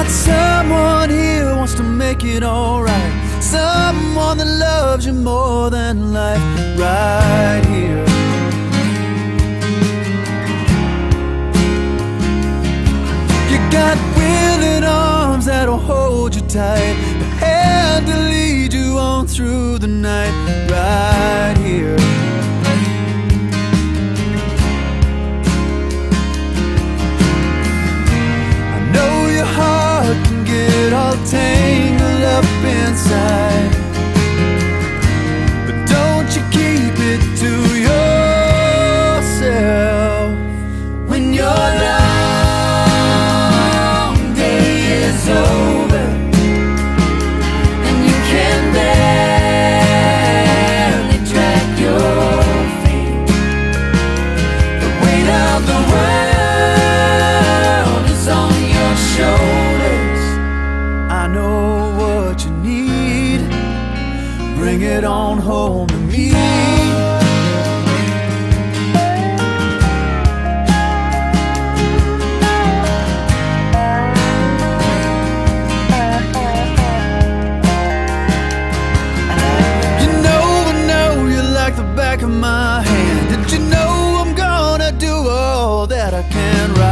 Someone here wants to make it alright. Someone that loves you more than life. Right here. You got willing arms that'll hold you tight, the hand to lead you on through the night. Right here. Get all tangled up inside, but don't you keep it to yourself. When your long day is over and you can barely drag your feet, the weight of the world is on your shoulders. I know what you need. Bring it on home to me. You know I know you like the back of my hand. Did you know I'm gonna do all that I can right